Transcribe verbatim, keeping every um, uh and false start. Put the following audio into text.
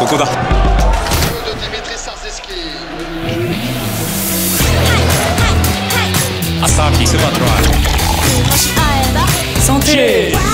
ここだ。アサヒスーパートライ。 Santé!